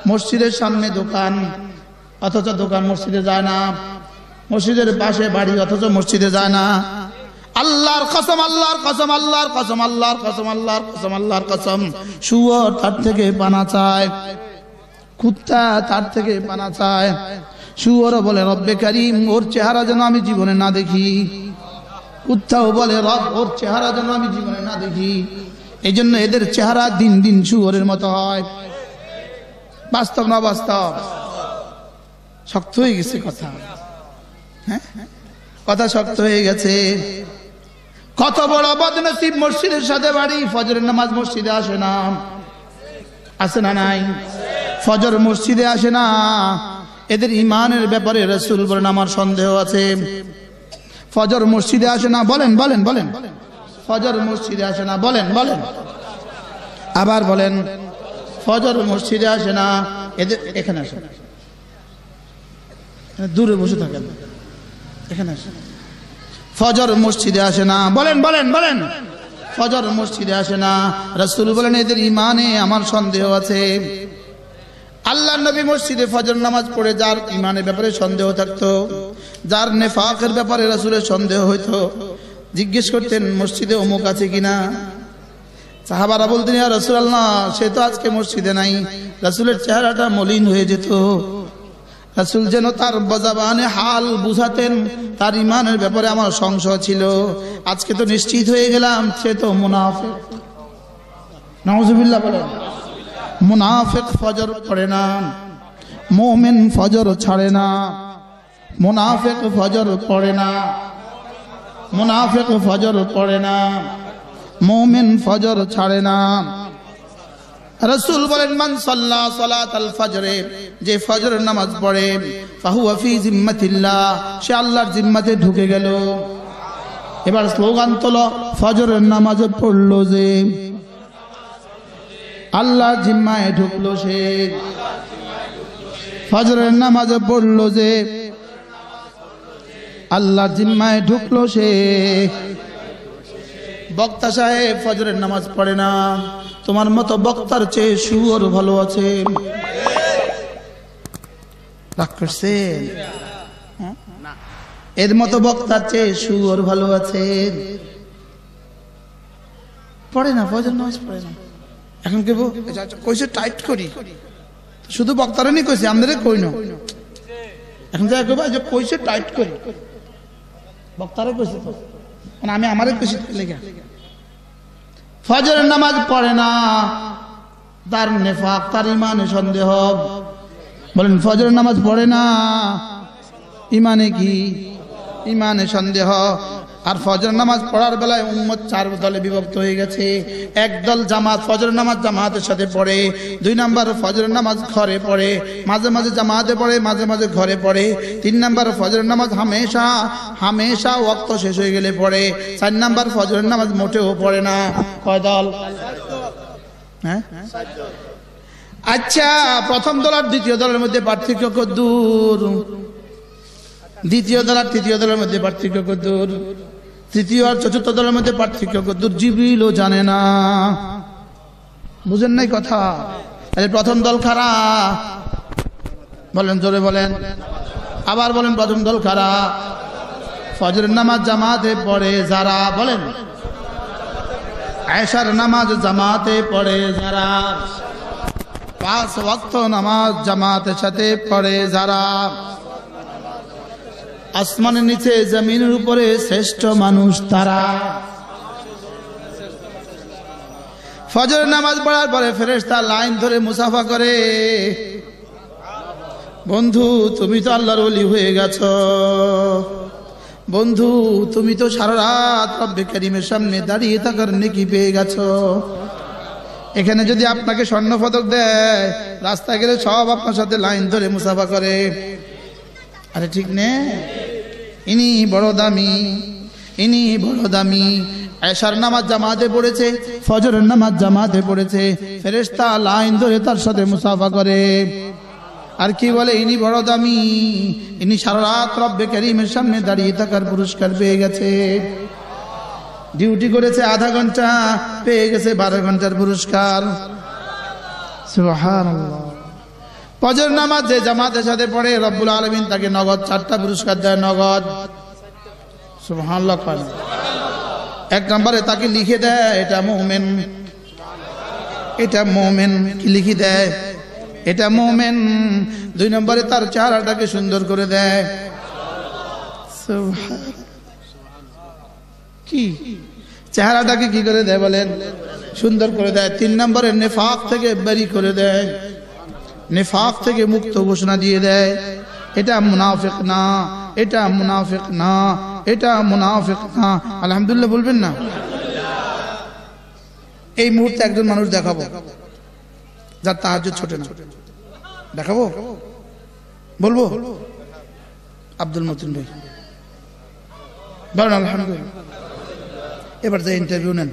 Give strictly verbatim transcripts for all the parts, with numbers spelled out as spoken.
মসজিদের সামনে দোকান অথচ দোকান মসজিদে যায় না, মসজিদের পাশে বাড়ি অথচ মসজিদে যায় না। আল্লাহর কসম, আল্লাহর কসম, আল্লাহর কসম, আল্লাহর কসম, আল্লাহর কসম, আল্লাহর কসম, শুয়োর তার থেকে পানা চায়, কুত্তা তার থেকে পানা চায়। শুয়োরও বলে রব্বে কারীম, ওর চেহারা যেন আমি জীবনে না দেখি। কুত্তাও বলে রব, ওর চেহারা যেন আমি জীবনে না দেখি। এই জন্য এদের চেহারা দিন দিন শুয়োরের মতো হয়। বাস্তব না বাস্তব? শক্ত হয়ে গেছে কথা, হ্যাঁ কথা শক্ত হয়ে গেছে। কত বড় বদনসিব, মসজিদের সাথে বাড়ি, ফজরের নামাজ মসজিদে আসে না, আসে না নাই? ফজর মসজিদে আসে না। এদের ইমানের ব্যাপারে রাসূল বলেন আমার সন্দেহ আছে। ফজর মসজিদে আসে না, বলেন বলেন বলেন, ফজর মসজিদে আসে না, বলেন বলেন, আবার বলেন, ফজর মসজিদে আসে না। এদের এখানে আসে, দূরে বসে থাকেন, এখানে আসে। ফজর মসজিদে আসে না, বলেন বলেন বলেন, ফজর মসজিদে আসে না। রাসূল বলেন এদের ইমানে আমার সন্দেহ আছে। আল্লাহর নবী মসজিদে ফজর নামাজ পড়ে যার ইমানের ব্যাপারে সন্দেহ থাকতো, যার নেফাকের ব্যাপারে রাসূলের সন্দেহ হইতো, জিজ্ঞেস করতেন মসজিদে অমুক আছে কিনা। সাহাবারা বলতেন ইয়া রাসূলুল্লাহ, সে তো আজকে মসজিদে নাই। রাসূলের চেহারাটা মলিন হয়ে যেত। রাসূল যেন তার বজাবানে হাল বুঝাতেন, তার ইমানের ব্যাপারে আমার সংশয় ছিল। আজকে তো নিশ্চিত হয়ে গেলাম সে তো মুনাফিক। নাউজুবিল্লাহ বলেন। মুনাফিক ফজর পড়ে না, মুমিন ফজর ছাড়ে না। মুনাফিক ফজর পড়ে না, মুনাফিক ফজর পড়ে না, মুমিন ফজর ছাড়ে না। রাসূল বলেন মান সাল্লা সালাতাল ফজরে, যে ফজরের নামাজ পড়ে, ফাহুয়া ফি জিম্মাতিল্লাহ, সে আল্লাহর জিম্মাতে ঢুকে গেল। এবার স্লোগান তোলো, ফজরের নামাজ পড়লো যে আল্লাহর জিম্মায় ঢুকলো সে। ফজরের নামাজ পড়লো যে আল্লাহর জিম্মায় ঢুকলো সে। বক্তা সাহেব ফজরের নামাজ পড়ে না, তোমার মতো বক্তার চেয়ে শুয়োর ভালো আছে। রাগ করছেন? এর মতো বক্তার চেয়ে শুয়োর ভালো আছে। পড়ে না, ফজর নামাজ পড়ে না। এখন কেব কইছে টাইট করি, শুধু বক্তারা নি কইছে, আমাদের কই না। এখন যা কইবা যে কইছে টাইট করি, বক্তারা কইছে তো, মানে আমি আমারে কইছি লেখা। ফজরের নামাজ পড়ে না, তার নেফাক, তার ইমানে সন্দেহ। বলেন ফজরের নামাজ পড়ে না, ইমানে কি? ইমানে সন্দেহ। আর ফজর নামাজ পড়ার বেলায় উম্মত চার দলে বিভক্ত হয়ে গেছে। এক দল জামাত ফজর নামাজ জামাতের সাথে পড়ে, দুই নাম্বার ফজর নামাজ ঘরে পড়ে, মাঝে মাঝে জামাতে পড়ে, মাঝে মাঝে ঘরে পড়ে। তিন নাম্বার ফজর নামাজ হামেশা হামেশা ওয়াক্ত শেষ হয়ে গেলে পড়ে। চার নাম্বার ফজর নামাজ মোটেও পড়ে না। কয় দল? হ্যাঁ, আচ্ছা, প্রথম দল আর দ্বিতীয় দলের মধ্যে পার্থক্য কদ্দূর? দ্বিতীয় দল আর তৃতীয় দলের মধ্যে পার্থক্য কদ্দূর? তৃতীয় আর চতুর্থ দলের মধ্যে পার্থক্য কদ্দূর? জিবরিলও জানে না। বুঝেন নাই কথা? প্রথম দল কারা? বলেন, জোরে বলেন, আবার বলেন। প্রথম দল কারা? ফজরের নামাজ জামাতে পড়ে যারা, বলেন। এশার নামাজ জামাতে পড়ে যারা, পাঁচ ওয়াক্ত নামাজ জামাতের সাথে পড়ে যারা, আসমানের নিচে জমিনের উপরে শ্রেষ্ঠ মানুষ তারা। ফজরের নামাজ পড়ার পরে ফেরেশতা লাইন ধরে মুসাফা করে, বন্ধু তুমি তো আল্লাহর ওলি হয়ে গেছো, বন্ধু তুমি তো সারা রাত রব্বে কারীমের সামনে দাঁড়িয়ে থাকার নেকি পেয়ে গেছো। এখানে যদি আপনাকে স্বর্ণ পদক দেয়, রাস্তায় গেলে সব আপনার সাথে লাইন ধরে মুসাফা করে। আরে ঠিক নে, ইনি বড় দামি, ইনি বড় দামি। এশার নামাজ জামাতে পড়েছে, ফজরের নামাজ জামাতে পড়েছে, ফেরেশতা লাইন ধরে তার সাথে মুসাফা করে। আর কি বলে, ইনি বড় দামি, ইনি সারা রাত রব্বে কারীমের সামনে দাঁড়িয়ে থাকার পুরস্কার পেয়ে গেছে। ডিউটি করেছে আধা ঘন্টা, পেয়ে গেছে বারো ঘন্টার পুরস্কার। সুবহানাল্লাহ। ফজর নামাজ যে জামাতের সাথে পড়ে রব্বুল আলামিন তাকে নগদ চারটা পুরস্কার দেয়, নগদ। সুবহানাল্লাহ। এক নম্বরে তাকে লিখে দেয় এটা মুমিন, এটা মুমিন, কি লিখে দেয়? এটা মুমিন। দুই নম্বরে তার চেহারাটাকে সুন্দর করে দেয়, কি চেহারাটাকে কি করে দেয় বলেন? সুন্দর করে দেয়। তিন নম্বরে নেফাক থেকে বেরি করে দেয়, নেফাক থেকে মুক্ত ঘোষণা দিয়ে দেয়, এটা মুনাফিক না, এটা মুনাফিক না, এটা মুনাফিক না। আলহামদুলিল্লাহ বলবেন না? এই মুহূর্তে একজন মানুষ দেখাবো যার তাহাজ্জুদ ছোটে না, দেখাবো, বলবো? আব্দুল মতিন ভাই বলেন আলহামদুলিল্লাহ। এবার যে ইন্টারভিউ নেন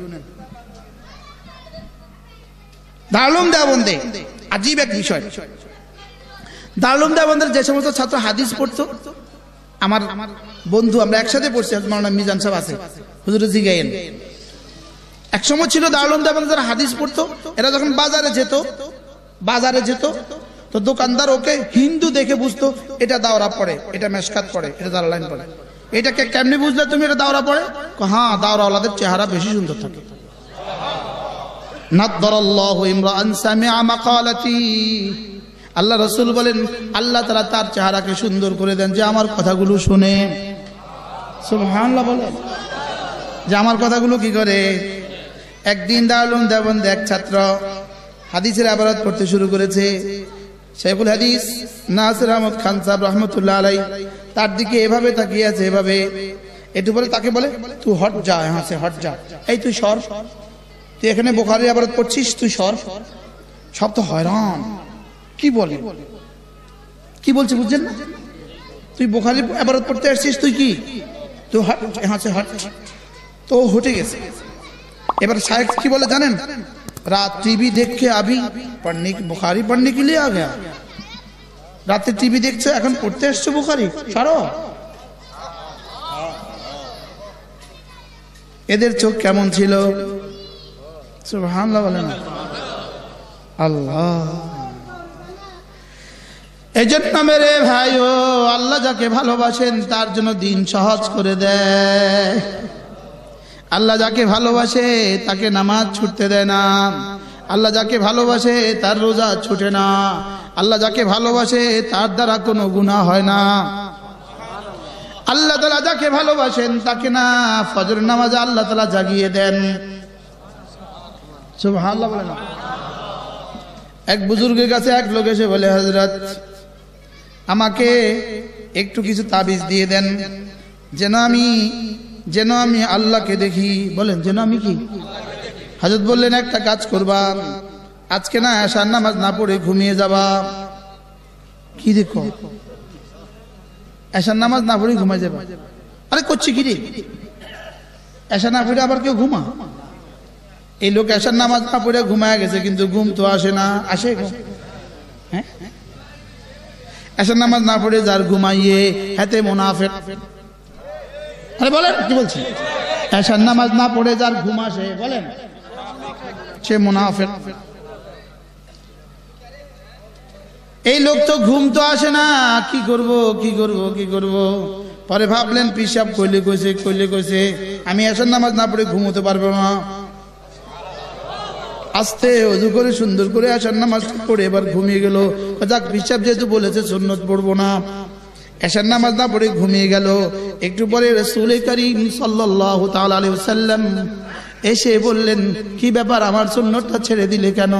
দারুল দেওবন্দে, আজীব এক বিষয়। দারুল দেওবন্দের যে সমস্ত ছাত্র হাদিস পড়তো, আমার বন্ধু, আমরা একসাথে পড়ছি, মাওলানা মিজান সাহেব আছে, হুজুরে জিগায়েন। এক সময় ছিল দারুল দেওবন্দের যারা হাদিস পড়তো, এরা যখন বাজারে যেত, বাজারে যেত তো দোকানদার ওকে হিন্দু দেখে বুঝতো এটা দাওরা পড়ে, এটা মেশকাত পড়ে, এটা দারুলাইন পড়ে। এটাকে কেমনি বুঝলে তুমি এটা দাওরা পড়ে? হ্যাঁ, দাওরাওয়ালাদের চেহারা বেশি সুন্দর থাকে। নাদদারাল্লাহু ইমরাআন সামিআ মাকালাতি, আল্লাহ রাসূল বলেন আল্লাহ তাআলা তার চেহারাকে সুন্দর করে দেন যে আমার কথাগুলো শুনে। সুবহানাল্লাহ বলেন, যে আমার কথাগুলো কি করে। একদিন দারুল দেওবন্দে এক ছাত্র হাদিসের ইবারত পড়তে শুরু করেছে। শেখুল হাদিস নাসির আহমদ খান সাহেব রহমতুল্লাহ আলাই তার দিকে এভাবে তাকিয়ে আছে, এভাবে। একটু বলে তাকে বলে তুই হট যা, হ্যাঁ সে হট যা, এই তুই সর, তুই এখানে বুখারীর ইবারত পড়ছিস, তুই সর। সব তো হয়রান, কি বলে, কি বলছে বুঝছেন না? তুই বুখারীর ইবারত পড়তে আসছিস, তুই কি, তুই হট, হ্যাঁ সে হট। তো হটে গেছে। এবার শায়েখ কি বলে জানেন? रात टीवी देख के अभी पढ़ने की बुखारी पढ़ने के लिए आ गया। रात टीवी देखছো, এখন পড়তে আসছো বুখারী, ছাড়ো। এদের চোখ কেমন ছিল? সুবহানাল্লাহ বলেন আল্লাহ। এজন্য মেরে ভাইও, আল্লাহ যাকে ভালোবাসেন তার জন্য দিন সহজ করে দেয়। আল্লাহ যাকে ভালোবাসে তাকে নামাজ ছুটতে দেয় না। আল্লাহ যাকে ভালোবাসে তার রোজা ছুটে না। আল্লাহ যাকে ভালোবাসে তার দ্বারা কোনো গুনাহ হয় না। আল্লাহ তাআলা যাকে ভালোবাসেন তাকে না ফজর নামাজে আল্লাহ তাআলা জাগিয়ে দেন। সুবহানাল্লাহ বলেন। এক বুজুর্গের কাছে এক লোক এসে বলে, হযরত আমাকে একটু কিছু তাবিজ দিয়ে দেন, যেন আমি যেন আমি আল্লাহকে দেখি। বলেন যেন আমি কি? হযরত বললেন একটা কাজ করবা, আজকে না এশার নামাজ না পড়ে ঘুমিয়ে যাবা। কি দেখো? এশার নামাজ না পড়ে ঘুমিয়ে যাবা? আরে করছি কি রে, এশার না পড়ে আবার কেউ ঘুমা? এই লোক এশার নামাজ না পড়ে ঘুমায় গেছে, কিন্তু ঘুম তো আসে না। আসে হ্যাঁ? এশার নামাজ না পড়ে যার ঘুমাইয়ে হাতে মুনাফিক। আরে বলেন কি বলছি? এশার নামাজ না পড়ে যার ঘুম আসে, বলেন সে মুনাফিক। এই লোক তো ঘুম তো আসে না, কি করব কি করব কি করব। পরে ভাবলেন পিসাব কইলে কইছে কইলে কইছে আমি এশার নামাজ না পড়ে ঘুমোতে পারবো না। আস্তে ওযু করে সুন্দর করে এশার নামাজ পড়ে এবার ঘুমিয়ে গেল। যাক, পিসাব যেহেতু বলেছে সুন্নত পড়বো না, এশার নামাজ না পড়ে ঘুমিয়ে গেল। একটু পরে রাসূল করিম সাল্লাল্লাহু তাআলা আলাইহি ওয়াসাল্লাম এসে বললেন, কি ব্যাপার, আমার সুন্নতটা ছেড়ে দিলে কেন?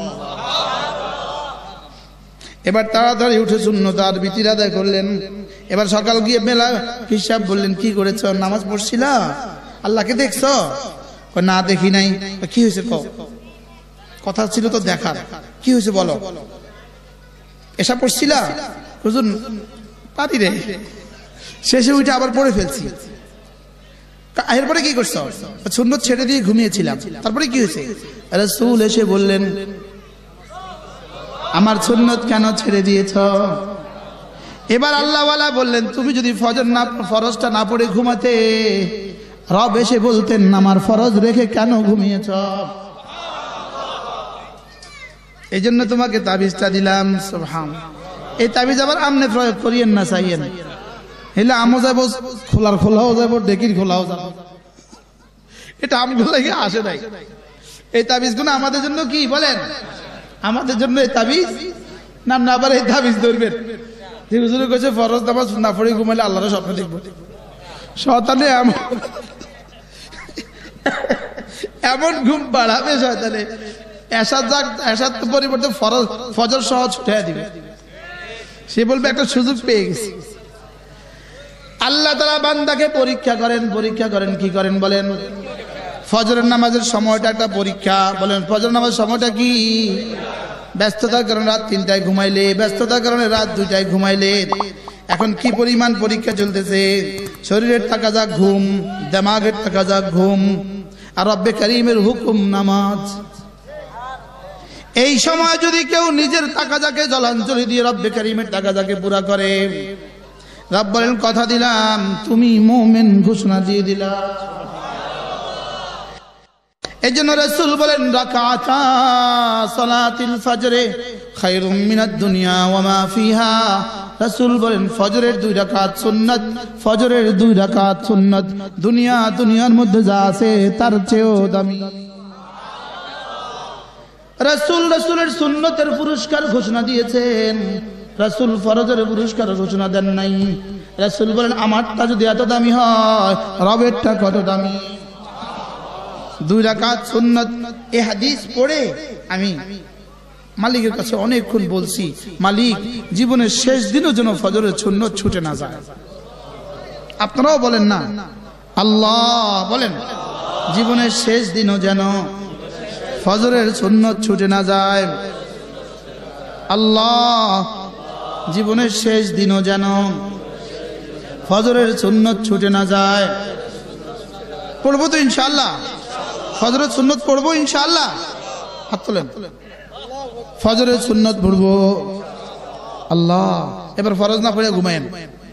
এবার তাড়াতাড়ি উঠে সুন্নত আর বিতির আদায় করলেন। এবার সকাল গিয়ে মেলা হিসাব বললেন, কি করেছ? নামাজ পড়ছিলা? আল্লাহকে দেখছ? না দেখি নাই। কি হয়েছে? কথা ছিল তো দেখার, কি হয়েছে বলো? এসা পড়ছিলা? হুজুর পারি রে। শেষে উঠে আবার পড়ে ফেলছি। এরপরে কি করছ? সুন্নত ছেড়ে দিয়ে ঘুমিয়েছিলাম। তারপরে কি হয়েছে? রাসূল এসে বললেন, আমার সুন্নত কেন ছেড়ে দিয়েছ? এবার আল্লাহওয়ালা বললেন, তুমি যদি ফজর না ফরজটা না পড়ে ঘুমাতে, রব এসে বলতেন আমার ফরজ রেখে কেন ঘুমিয়েছ? এই জন্য তোমাকে তাবিজটা দিলাম। সুবহানাল্লাহ। এই তাবিজ আবার আমনে প্রয়োগ করিয়েন না, চাইয়েন হেলে আমও যাব, খোলার খোলাও যাব, ডেকির খোলাও যাব, এটা আমগুলো লাগে আসে নাই। এই তাবিজগুলো আমাদের জন্য কি বলেন? আমাদের জন্য এই তাবিজ নাম না, আবার এই তাবিজ ধরবেন। যে হুজুরে কইছে ফরজ নামাজ না পড়ে ঘুমাইলে আল্লাহর স্বপ্ন দেখব। শয়তানে এমন এমন ঘুম বাড়াবে শয়তানে, এসাদ যাক এসাদ পরিবর্তে ফরজ ফজর সহ ছুটিয়ে দিবে। সে বলবে একটা সুযোগ পেয়ে গেছি। আল্লাহ তাআলা বান্দাকে পরীক্ষা করেন, পরীক্ষা করেন কি করেন বলেন? ফজরের নামাজের সময়টা একটা পরীক্ষা। বলেন ফজর নামাজের সময়টা কি? ব্যস্ততার কারণে রাত তিনটায় ঘুমাইলে, ব্যস্ততার কারণে রাত দুইটায় ঘুমাইলে, এখন কি পরিমাণ পরীক্ষা চলতেছে? শরীরের তাকাজা ঘুম, দিমাগের তাকাজা ঘুম, আর রব্বে কারীমের হুকুম নামাজ। এই সময় যদি কেউ নিজের তাকাজাকে জলাঞ্জলি দিয়ে রব্বে কারীমের তাকাজাকে পুরা করে, রব বলেন কথা দিলাম তুমি মুমিন, ঘোষণা দিয়ে দিলা। এই জন্য রাসূল বলেন রাকাতা সালাতিল ফজরে খায়রুম মিনাদ দুনিয়া ওয়া মা ফিহা। রাসূল বলেন ফজরের দুই রাকাত সুন্নাত, ফজরের দুই রাকাত সুন্নাত দুনিয়া দুনিয়ার মধ্যে যা আছে তার চেয়েও দামি। রাসূল রাসূলের সুন্নতের পুরস্কার ঘোষণা দিয়েছেন, রাসূল ফরজের পুরস্কার ঘোষণা দেন নাই। রাসূল বলেন আমারটা যদি এত দামি হয়, রবেরটা কত দামি। দুই রাকাত সুন্নাত। এই হাদিস পড়ে আমি মালিকের কাছে অনেকক্ষণ বলছি, মালিক জীবনের শেষ দিনও যেন ফজরের সুন্নাত ছুটে না যায়। আপনারাও বলেন না আল্লাহ, বলেন জীবনের শেষ দিনও যেন ফজরের সুন্নাত ছুটে না যায়। আল্লাহ জীবনের শেষ দিনও যেন ফজরের সুন্নাত ছুটে না যায়। পড়বো তো ইনশাআল্লাহ, ফজরের সুন্নাত পড়বো ইনশাআল্লাহ। হাত তোলেন, ফজরের সুন্নাত পড়বো। আল্লাহ এবার ফরজ না পড়ে ঘুমায়েন,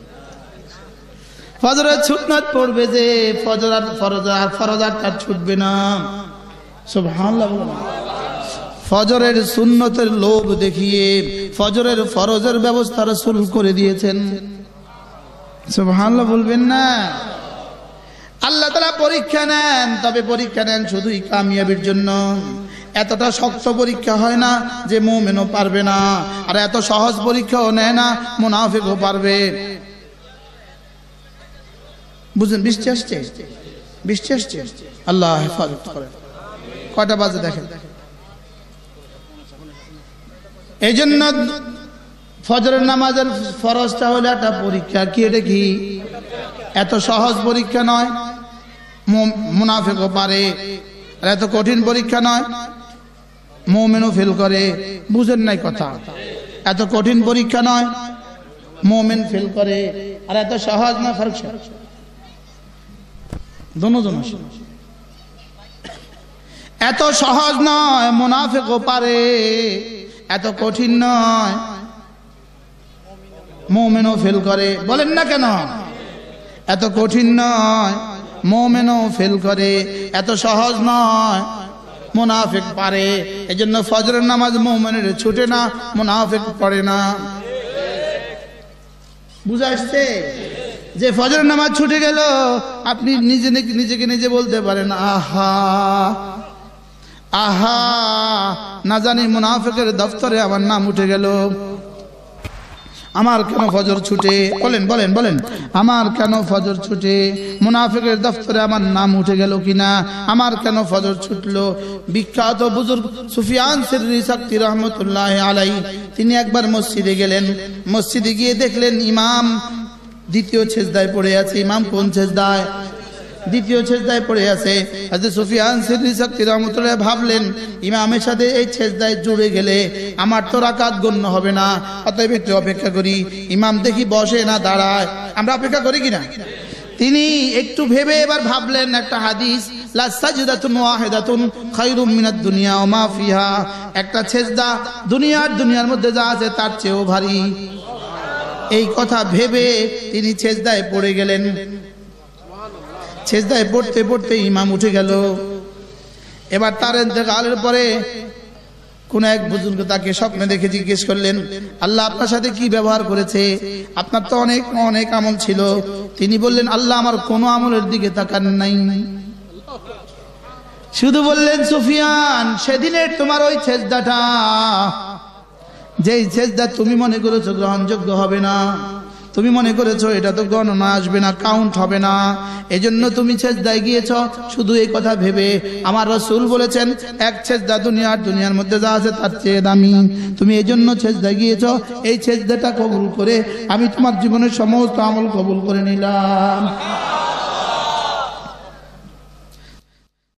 ফজরের সুন্নাত পড়বে যে ফজর আর ফরজ আর ফরজ আর তার ছুটবে না। সুবহানাল্লাহ। ফজরের সুন্নতের লোভ দেখিয়ে ফজরের ফরজের ব্যবস্থা রাসূল করে দিয়েছেন। সুবহানাল্লাহ বলবেন না? আল্লাহ তাআলা পরীক্ষা নেন, তবে পরীক্ষা নেন শুধুই কামিয়াবির জন্য। এতটা শক্ত পরীক্ষা হয় না যে মুমিনও পারবে না, আর এত সহজ পরীক্ষাও নেয় না মুনাফিকও পারবে। বুঝলেন? বৃষ্টি আসছে, বৃষ্টি আসছে, আল্লাহ হেফাজত করেন। কয়টা বাজে দেখেন। এই জন্য ফজরের নামাজের ফরজটা হলো একটা পরীক্ষা। কি এটা? কি এত সহজ পরীক্ষা নয়, মুনাফিকও পারে। আর এত কঠিন পরীক্ষা নয়, মুমিনও ফেল করে। বুঝেন নাই কথা? এত কঠিন পরীক্ষা নয়, মুমিন ফেল করে। আর এত সহজ না, ফারক দোনো জন। এত সহজ নয়, মুনাফিকও পারে। এত কঠিন নয়, মুমিনও ফেল করে। বলেন না কেন? এত কঠিন নয়, মুমিনও ফেল করে। এত সহজ নয়, মুনাফিক পারে। এজন্য ফজরের নামাজ মুমিনের ছুটে না, মুনাফিক পড়ে না। বুঝা আসছে? যে ফজরের নামাজ ছুটে গেল, আপনি নিজে নিজেকে নিজে বলতে পারেন আহা আহা, না জানি মুনাফিকের দফতরে আমার নাম উঠে গেল। আমার কেন ফজর ছুটে? বলেন বলেন বলেন, আমার কেন ফজর ছুটে? মুনাফিকের দফতরে আমার নাম উঠে গেল কিনা? আমার কেন ফজর ছুটলো? বিখ্যাত বুজুর্গ সুফিয়ান সিররি সাক্তি রহমতুল্লাহ আলাইহি, তিনি একবার মসজিদে গেলেন। মসজিদে গিয়ে দেখলেন ইমাম দ্বিতীয় সেজদায় পড়ে আছে। ইমাম কোন সেজদায়? দ্বিতীয় সেজদায় পড়ে আছে। হযরত সুফিয়ান সিররি সাক্তি রাহমাতুল্লাহ ভাবলেন, ইমামের সাথে এই সেজদায় জুড়ে গেলে আমার তো রাকাত গণ্য হবে না, অতএব একটু অপেক্ষা করি। ইমাম দেখি বসে না দাঁড়ায়, আমরা অপেক্ষা করি কিনা? তিনি একটু ভেবে এবার ভাবলেন একটা হাদিস, লা সাজদাতুন ওয়াহিদাতুন খায়রুম মিনাদ দুনিয়া ওয়া মা ফিহা। একটা সেজদা দুনিয়ার দুনিয়ার মধ্যে যা আছে তার চেয়েও ভারী। এই কথা ভেবে তিনি সেজদায় পড়ে গেলেন। সেজদায় পড়তে পড়তে ইমাম উঠে গেল। এবার তার ইন্তেকালের পরে কোন এক বুজুর্গ তাকে স্বপ্নে দেখে জিজ্ঞেস করলেন, আল্লাহ আপনার সাথে কি ব্যবহার করেছে? আপনার তো অনেক অনেক আমল ছিল। তিনি বললেন, আল্লাহ আমার কোনো আমলের দিকে তাকান নাই, শুধু বললেন, সুফিয়ান সেদিনের তোমার ওই সেজদাটা, যেই সেজদা তুমি মনে করেছো গ্রহণযোগ্য হবে না, তুমি মনে করেছো এটা তো গণনা আসবে না, কাউন্ট হবে না, এজন্য তুমি সেজদায় গিয়েছ শুধু এই কথা ভেবে। আমার রাসূল বলেছেন, এক সেজদা দুনিয়ার দুনিয়ার মধ্যে যা আছে তার চেয়ে দামি। তুমি এজন্য সেজদায় গিয়েছ, এই সেজদাটা কবুল করে আমি তোমার জীবনের সমস্ত আমল কবুল করে নিলাম।